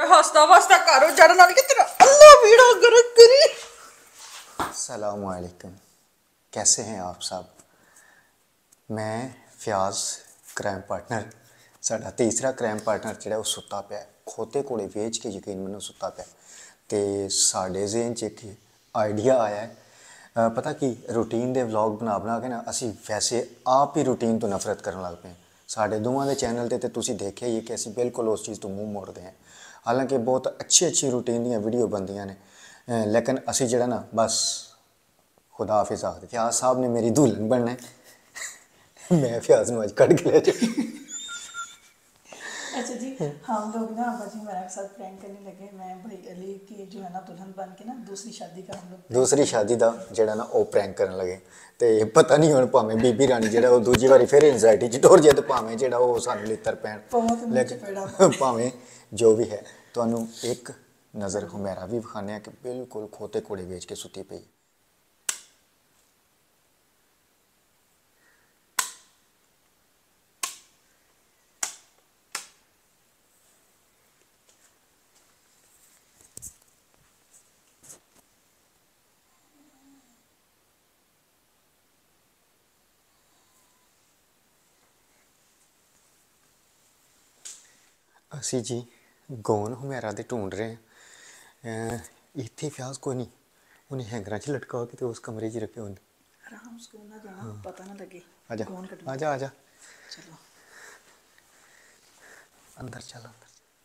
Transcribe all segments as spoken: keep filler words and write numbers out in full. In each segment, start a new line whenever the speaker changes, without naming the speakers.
हंसता वसता करो जड़ नाल कि तेरा अल्लाह बीड़ा गर्क करी।
अस्सलाम वालेकुम, कैसे हैं आप सब। मैं फयाज क्राइम पार्टनर, साडा तीसरा क्राइम पार्टनर जिहड़ा वो सुत्ता पिया, खोते घोड़े वेच के यकीन मनो सुत्ता पिया। तो साडे ज़हन च एक आइडिया आया है, अ, पता कि रूटीन दे व्लॉग बना बना के ना असी वैसे आप ही रूटीन तो नफरत करन लग पे। साडे दोवां दे चैनल ते तुसीं देखिया ही है कि असी बिल्कुल उस चीज़ तो मूँह मोड़ते हैं। हालांकि बहुत अच्छी अच्छी रूटीन दियां वीडियो बनदियां ने, अ, लेकिन असी जिहड़ा ना बस खुदा हाफिज़ आखदे। फयाज साहब ने मेरी दुल्हन बनना है मैं फयाज नूं अज कढ़ के ले जाऊं।
अच्छा जी, हम लोग ना अब्बा जी हमारे साथ प्रैंक करने लगे। मैं भाई अली की जो है ना दुल्हन बन के ना दूसरी शादी का हम लोग prank
दूसरी
करने
शादी
लगे।
का जिहड़ा ना वो प्रैंक करन लगे। तो पता नहीं हुण भावें बीबी रानी जिहड़ा वो दूजी वारी फिर एनजाइटी च टुर जाए, तो भावें जिहड़ा वो सानूं लित्तर पैण,
पवां ते मूंह च पेड़ा
लेकिन
मार।
भावें जो भी है। तुहानूं एक नज़र हुमैरा भी विखाने कि बिल्कुल खोते घोड़े वेच के सुत्ती पई। असी जी गौन हुमैरा दे ढूंढ रहे हैं। इत्थे फयाज कोई नहीं, उन्हें हैंगरां च लटका के तो उस कमरे च रखे उन्हें।
आराम से ना जाना, पता ना लगे
आजा
कौन कटना।
आजा आजा
चलो
अंदर चल अंदर।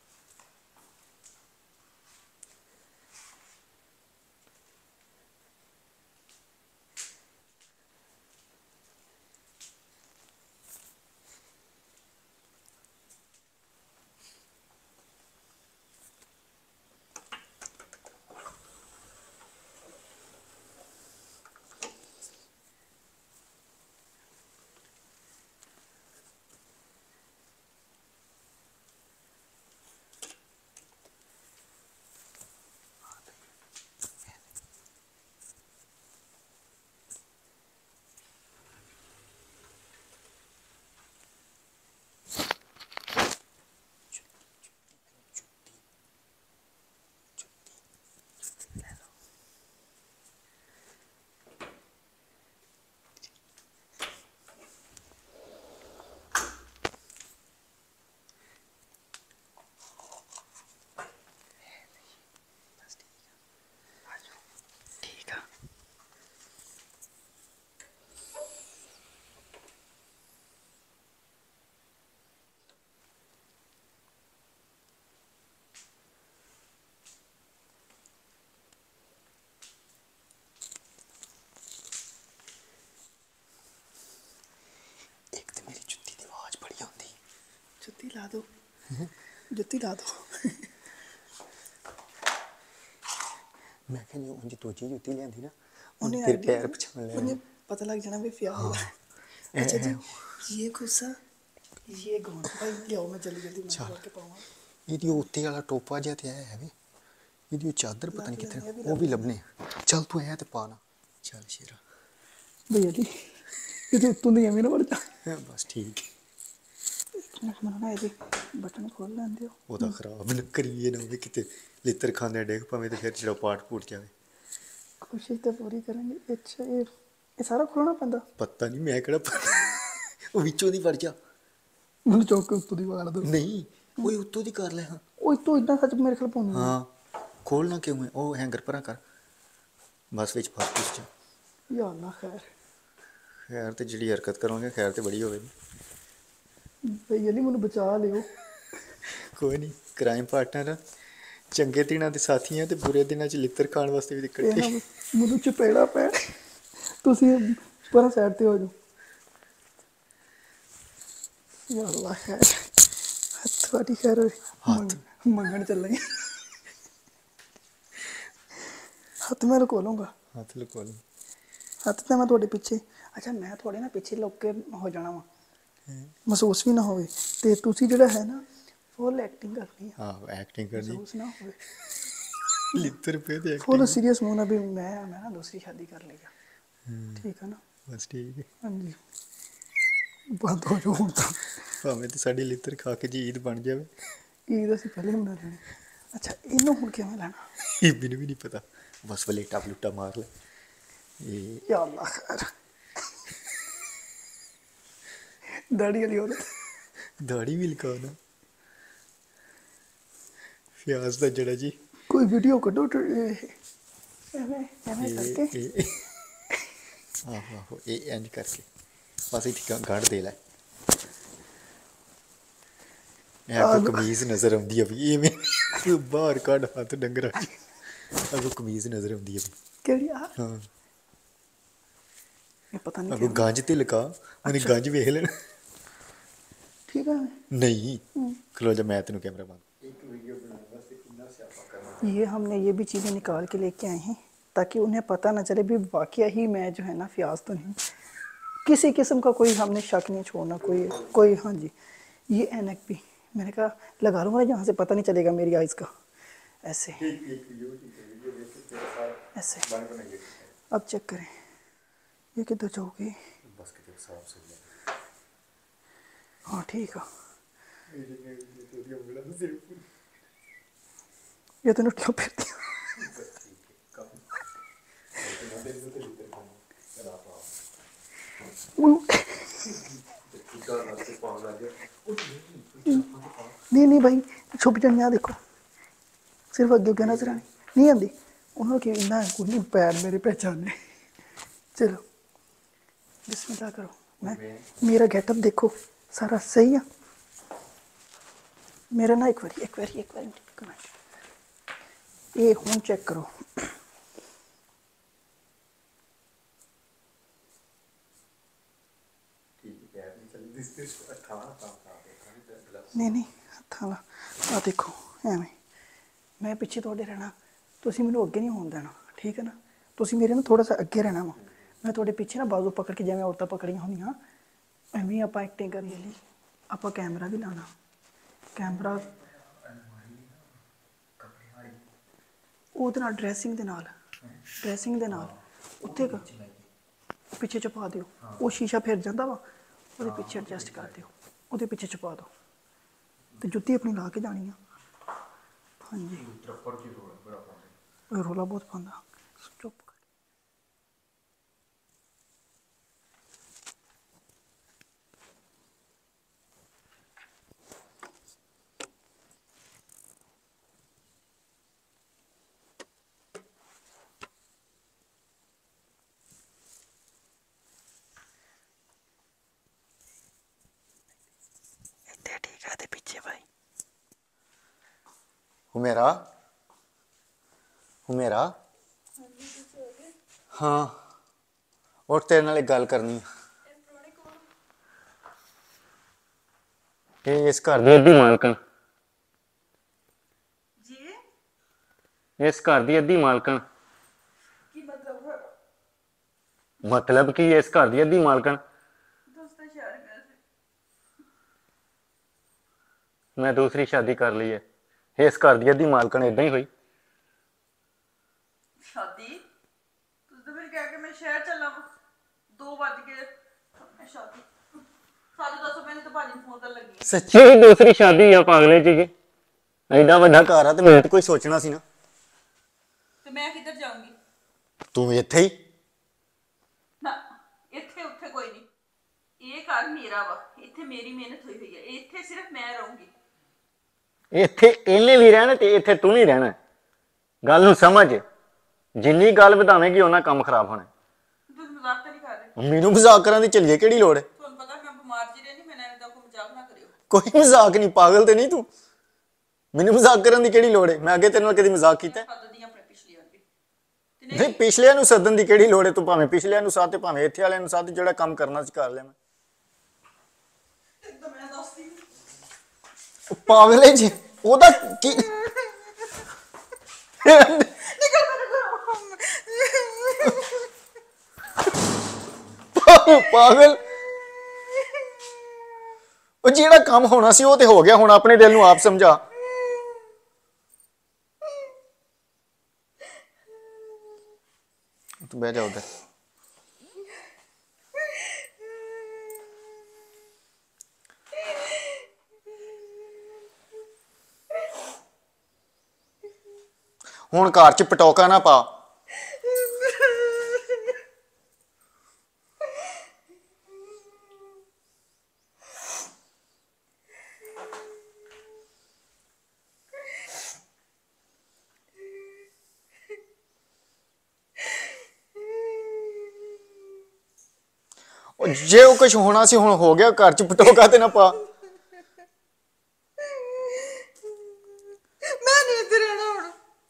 ठीक है।
एक तो मेरी जुत्ती की आवाज़ बड़ी आती।
जुत्ती ला दो, जुत्ती ला दो।
मैं कहनी उंज दूजी जुत्ती लियांदी ना, उन्हें
उन्हें
तेरे
आइडिया
पैर
ना,
पछाण लेने।
उन्हें पता लग जाना भी फयाज है। अच्छा जी, ये खुसा ये गौन भाई लियाओ, मैं जल्दी जल्दी मैं
चल
करके पाऊंगा।
ਇਹਦੀ ਉੱਤੇ ਵਾਲਾ ਟੋਪਾ ਜਿਹਾ ਤੇ ਆਇਆ ਹੈ ਵੇ, ਇਹਦੀ ਉਹ ਚਾਦਰ ਪਤਾ
ਲੱਭ
नहीं कितने,
ਲੈਂਦੇ ਆ, ਵੀ
वो
ਲੱਭ
भी
ਲੈਂਦੇ
लभने। चल तू ऐ ते पाना, चल शेरा।
भैया जी ये तो उत्तों दी एवें ना वड़ जा।
बस ठीक है।
ਮੈਨੂੰ ਨਾ ਇਹਦੇ ਬਟਨ ਖੋਲ ਲੈਂਦੇ ਹੋ।
ਉਹਦਾ ਖਰਾਬ ਨਾ ਕਰੀਏ ਨਾ ਹੋਵੇ ਕਿਤੇ ਲਿੱਤਰ ਖਾਂਦੇ ਡੇਗ ਪਵੇਂ ਤੇ ਫਿਰ ਜਿਹੜਾ ਪਾਟ ਪੂਟ ਜਾਵੇ।
ਕੋਸ਼ਿਸ਼ ਤਾਂ ਪੂਰੀ ਕਰਾਂਗੇ। ਅੱਛਾ ਇਹ ਇਹ ਸਾਰਾ ਖੋਲਣਾ ਪੈਂਦਾ।
ਪਤਾ ਨਹੀਂ ਮੈਂ ਕਿਹੜਾ ਉਹ ਵਿੱਚੋਂ ਦੀ ਵੜ ਜਾ।
ਮੈਨੂੰ ਚੌਕ ਕੇ ਉੱਤੋਂ ਦੀ ਵਾੜ ਦੋ।
ਨਹੀਂ ਓਏ ਉੱਤੋਂ ਦੀ ਕਰ ਲੈ। ਹਾਂ
ਉਹ ਤੋਂ ਇਦਾਂ ਸੱਚ ਮੇਰੇ ਖਿਆਲ ਪਾਉਣੀ ਹੈ।
ਹਾਂ ਖੋਲਣਾ ਕਿਉਂ ਹੈ, ਉਹ ਹੈਂਗਰ ਪਰਾਂ ਕਰ ਬਸ ਵਿੱਚ ਫਸ ਫੁਸ ਜਾ।
ਯਾ ਅੱਲਾ ਖੈਰ।
ਖੈਰ ਤੇ ਜਿਹੜੀ ਹਰਕਤ ਕਰੋਗੇ ਖੈਰ ਤੇ ਬੜੀ ਹੋਵੇਗੀ।
ਭਈਆ ਜੀ ਮੈਨੂੰ ਬਚਾ ਲਿਓ।
ਕੋਈ ਨਹੀਂ, ਕ੍ਰਾਈਮ ਪਾਰਟਨਰ ਚੰਗੇ ਦਿਨਾਂ ਦੇ ਸਾਥੀ ਆ ਤੇ ਬੁਰੇ ਦਿਨਾਂ 'ਚ ਲਿੱਤਰ ਖਾਣ ਵਾਸਤੇ ਵੀ
ਇਹ
ਇਕੱਠੇ।
ਨਾ ਮੈਨੂੰ ਚਪੇੜਾ ਪੈ, ਤੁਸੀਂ ਪਰਾਂ ਸਾਈਡ ਤੇ ਹੋ ਜਾਓ। ਯਾ ਅੱਲਾ ਖੈਰ, ਤੁਹਾਡੀ ਖੈਰ ਹੋਏ।
ਹੱਥ
ਮੰਗਣ ਚੱਲੇ ਹੱਥ ਮੈਂ ਰੁਕੋ ਲੂੰਗਾ।
ਹੱਥ ਲੁਕੋ ਲਓ।
ਹੱਥ ਤਾਂ ਮੈਂ ਤੁਹਾਡੇ ਪਿੱਛੇ, ਅੱਛਾ ਮੈਂ ਤੁਹਾਡੇ ਨਾ ਪਿੱਛੇ ਲੁੱਕ ਕੇ ਹੋ ਜਾਣਾ ਵਾ, ਮਹਿਸੂਸ ਵੀ ਨਾ ਹੋਵੇ। ਤੇ ਤੁਸੀਂ ਜਿਹੜਾ ਹੈ ਨਾ ਫੁੱਲ ਐਕਟਿੰਗ ਕਰਨੀ ਆ।
ਆਹੋ ਐਕਟਿੰਗ ਕਰਨੀ।
ਮਹਿਸੂਸ ਨਾ ਹੋਵੇ।
ਲਿੱਤਰ ਪਏ ਤੇ
ਫੁੱਲ
ਐਕਟਿੰਗ।
ਸੀਰੀਅਸ ਮੂੰਹ ਨਾਲ ਵੀ ਮੈਂ ਮੈਂ ਨਾ ਦੂਸਰੀ ਸ਼ਾਦੀ ਕਰ ਲਈ ਆ। ਠੀਕ ਹੈ ਨਾ।
ਬਸ ਠੀਕ ਹੈ।
ਹਾਂਜੀ ਬੰਦ ਹੋ ਜਾਓ ਹੁਣ ਤਾਂ।
ਭਾਵੇਂ ਤੇ ਸਾਡੀ ਲਿੱਤਰ ਖਾ ਕੇ ਜੀ ਈਦ ਬਣ ਜਾਵੇ।
ਈਦ ਅਸੀਂ ਪਹਿਲੇ ਮਨਾ ਲੈਣੀ। अच्छा इनू हुण किवें लैना?
ये मैनू भी नहीं पता, बस वलेटा वलूटा मार ले। ये
या अल्लाह खैर। दाढ़ी वाली औरत।
दाढ़ी भी लगा ना फ्याज का जड़ा जी।
कोई वीडियो कड्ढो ट- एह, एवें एवें
ये
करके।
ये आहो आहो ये इंज करके बस इत्थे गंढ दे लै। अगो
आलू
कमीज नजर आउंदी है भी ये बाहर कढ हाथ डंगरा च। अगो कमीज नजर आउंदी है भी।
केड़ी आ?
हाँ
ये पता नहीं
अगो
क्या।
गंज ते लगा मैंने
अच्छा।
गंज वेख लेना।
ठीक है।
नहीं खलो जा मैं तेन कैमरा बंद।
ये हमने ये भी चीज़ें निकाल के लेके आए हैं ताकि उन्हें पता ना चले भी वाकया ही मैं जो है ना फ्याज तो नहीं। किसी किस्म का कोई हमने शक नहीं छोड़ना कोई कोई। हाँ जी ये एनक भी मैंने कहा लगा लूँगा ना जहाँ से पता नहीं चलेगा मेरी आइज़ का। ऐसे ऐसे। अब चेक करें ये किधर जाओगी। हाँ ठीक है। ये तो क्यों फिरती नहीं नहीं भाई छुप जानी आ देखो सिर्फ अगे अगे नजर आनी नहीं आती उन्होंने कि इन्ना कुछ नहीं पैर मेरे पहचाने। चलो बिस्मिल्लाह करो। मैं मेरा गेटअप देखो सारा सही है मेरा ना। एक बारी एक बारी एक बारी एक मिनट ये हुन चेक करो। नहीं नहीं थाला आ देखो एवें मैं पिछे थोड़े रहना तुसीं मैनू अगे नहीं होन देना ठीक है ना। तुसीं मेरे ना थोड़ा सा अगे रहना वा मैं थोड़े पिछे ना बाजू पकड़ के जिवें औरतां पकड़ियां होंदियां एवें आपां एक्टिंग करनी ਲਈ आपां कैमरा भी लाना कैमरा ਉਹਦੇ ਨਾਲ ਡਰੈਸਿੰਗ ਦੇ ਨਾਲ ਡਰੈਸਿੰਗ ਦੇ ਨਾਲ ਉੱਥੇ ਕ ਪਿੱਛੇ ਛੁਪਾ ਦਿਓ ਉਹ ਸ਼ੀਸ਼ਾ ਫਿਰ ਜਾਂਦਾ ਵਾ ਉਹਦੇ ਪਿੱਛੇ ਐਡਜਸਟ ਕਰ ਦਿਓ ਉਹਦੇ ਪਿੱਛੇ ਛੁਪਾ ਦਿਓ ਤੇ ਜੁੱਤੀ ਆਪਣੀ ਲਾ ਕੇ ਜਾਣੀ ਆ। ਹਾਂਜੀ ਰੋਲਾ ਬਹੁਤ ਪਾਉਂਦਾ ਚੁੱਪ ਕਰ। ਇੱਥੇ ਠੀਕ ਹੈ ਤੇ ਪਿੱਛੇ ਭਾਈ
हुमेरा हुमेरा हाँ और तेरे नाल एक गल करनी ये इस घर दी अद्धी मालकन
ਜੀ
इस घर दी अद्धी मालकन
ਕੀ ਮਤਲਬ ਹੈ
मतलब कि इस घर दी अद्धी मालकन
ਦੋਸਤਾਂ ਸ਼ੇਅਰ ਕਰ
मैं दूसरी शादी कर ली है इस घर दी अद्धी मालकन इदां ही हुई।
शादी तुझ तो फिर कह के मैं शहर चलना दो बज के मैं शादी साढ़े दस मैंने तो भाजी फोन कर लगी
सच्ची दूसरी शादी है पागले जी की एडा वड्डा घर है तो मैं तो कोई सोचना सी ना।
तो मैं किधर जाऊंगी
तू इत्थे ही
ना इत्थे उत्थे कोई नहीं ये घर मेरा वा इत्थे मेरी मेहनत हुई हुई है इत्थे सिर्फ मैं रहूंगी।
ਇੱਥੇ ਇਹਨੇ ਵੀ ਰਹਿਣਾ ਤੇ ਇੱਥੇ ਤੂੰ ਵੀ ਰਹਿਣਾ ਗੱਲ ਨੂੰ ਸਮਝ ਜਿੰਨੀ ਗੱਲ ਵਧਾਵੇਂਗੀ ਉਹਨਾਂ ਕੰਮ ਖਰਾਬ ਹੋਣਾ।
ਤੁਸੀਂ ਮਜ਼ਾਕ ਤਾਂ ਨਹੀਂ ਕਰ ਰਹੇ
ਮੈਨੂੰ ਮਜ਼ਾਕ ਕਰਨ ਦੀ ਚੱਲੀਏ ਕਿਹੜੀ ਲੋੜ ਹੈ।
ਤੁਹਾਨੂੰ ਪਤਾ ਮੈਂ ਬਿਮਾਰ ਜੀ ਰਹਿਣੀ ਮੈਂ ਐਵੇਂ ਦਾ ਕੋਈ ਮਜ਼ਾਕ ਨਾ ਕਰਿਓ।
ਕੋਈ ਮਜ਼ਾਕ ਨਹੀਂ ਪਾਗਲ ਤੇ ਨਹੀਂ ਤੂੰ ਮੈਨੂੰ ਮਜ਼ਾਕ ਕਰਨ ਦੀ ਕਿਹੜੀ ਲੋੜ ਹੈ। ਮੈਂ ਅੱਗੇ ਤੇਰੇ ਨਾਲ ਕਦੀ ਮਜ਼ਾਕ ਕੀਤਾ
ਸੱਦਦੀ ਆਪਣੇ ਪਿਛਲੀ ਵਾਰ ਵੀ
ਨਹੀਂ ਪਿਛਲਿਆਂ ਨੂੰ ਸੱਦਣ ਦੀ ਕਿਹੜੀ ਲੋੜ ਹੈ। ਤੂੰ ਭਾਵੇਂ ਪਿਛਲਿਆਂ ਨੂੰ ਸਾਥ ਤੇ ਭਾਵੇਂ ਇੱਥੇ ਵਾਲਿਆਂ ਨੂੰ ਸਾਥ ਜਿਹੜਾ ਕੰਮ ਕਰਨਾ ਸੀ ਕਰ ਲਿਆ ਮੈਂ
ਇੱਕਦਮ ਮੈਂ ਦੱਸਦੀ
ਪਾਗਲੇ ਜੀ ਉਹਦਾ ਕੀ
ਨਿਕਲ ਮੇਰੇ ਘਰੋਂ
ਪਾਗਲ ਉਹ ਜਿਹੜਾ ਕੰਮ ਹੋਣਾ ਸੀ ਉਹ ਤੇ ਹੋ ਗਿਆ ਹੁਣ ਆਪਣੇ ਦਿਲ ਨੂੰ ਆਪ ਸਮਝਾ। ਤੂੰ ਬਹਿ ਜਾ ਉਧਰ ਹੁਣ ਘਰ ਚ ਪਟੋਕਾ ਨਾ ਪਾ। ਉਹ ਜੇ ਉਹ ਕੁਝ ਹੋਣਾ ਸੀ ਹੁਣ ਹੋ ਗਿਆ, ਘਰ ਚ ਪਟੋਕਾ ਤੇ ਨਾ ਪਾ।
ਮੈਂ ਨਹੀਂ ਇੱਥੇ ਰਹਿਣਾ ਹੁਣ।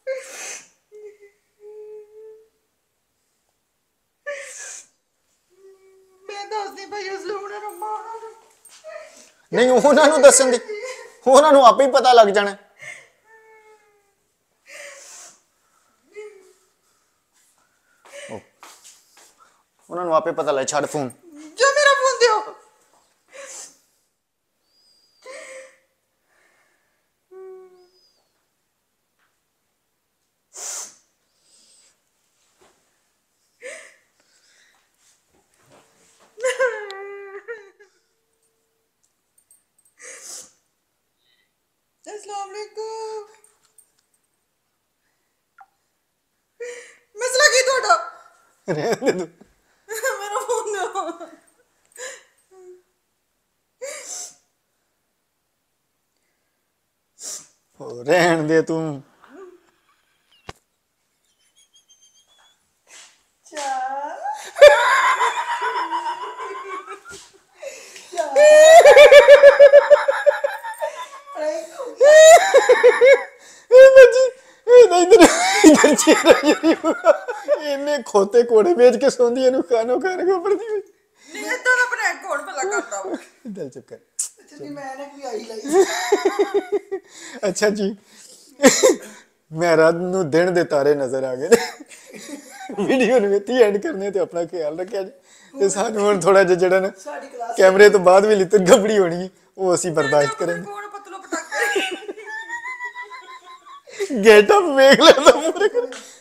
ਮੈਂ ਦੱਸਦੀ ਭਾਈ ਉਸ ਨੂੰ ਉਹਨਾਂ ਨੂੰ ਮਾਰਨਾ
ਨਹੀਂ, ਉਹਨਾਂ ਨੂੰ ਦੱਸਣ ਦੀ, ਉਹਨਾਂ ਨੂੰ ਆਪੇ ਹੀ ਪਤਾ ਲੱਗ ਜਾਣਾ। ਉਹਨਾਂ ਨੂੰ ਆਪੇ ਪਤਾ ਲੱਗ, ਛੱਡ ਫੋਨ।
ਜੋ ਮੇਰਾ ਫੋਨ ਦਿਓ। अस्सलाम वालेकुम। मसला की थोड़ा?
ਰਹਿਣ ਦੇ ਤੂੰ।
मेरा फोन दो।
ਉਹ ਰਹਿਣ ਦੇ ਤੂੰ। ਇਹਨੇ ਖੋਤੇ ਕੋੜੇ ਵੇਚ ਕੇ ਸੌਂਦੀ, ਇਹਨੂੰ ਖਾਣੋ ਖਾਣ ਕੋ ਪੜਦੀ ਹੋਈ।
नहीं इतना ना अपने कोड पे लगाता हूँ।
ਦਿਲ ਚੁੱਪ ਕਰ।
अच्छा जी मैंने भी आई लाई।
ਅੱਛਾ ਜੀ, ਮੈਂ ਰਾਤ ਨੂੰ ਦਿਨ ਦੇ ਤਾਰੇ ਨਜ਼ਰ ਆ ਗਏ ਨੇ। ਵੀਡੀਓ ਨੂੰ ਇੱਥੇ ਐਂਡ ਕਰਨੇ ਤੇ ਆਪਣਾ ਖਿਆਲ ਰੱਖਿਆ ਜੀ। ਤੇ ਸਾਨੂੰ ਹੁਣ ਥੋੜਾ ਜਿਹਾ ਜਿਹੜਾ ਨਾ
साड़ी क्लास
ਕੈਮਰੇ ਤੋਂ ਬਾਅਦ ਵੀ ਲਿੱਤਰ ਗਬੜੀ ਹੋਣੀ ਹੈ, ਉਹ ਅਸੀਂ ਬਰਦਾਸ਼ਤ ਕਰਾਂਗੇ।
कोड पतलो पटाखे।
ਗੇਟ ਅਪ ਵੇਖ ਲੈਂਦਾ ਪੂਰੇ।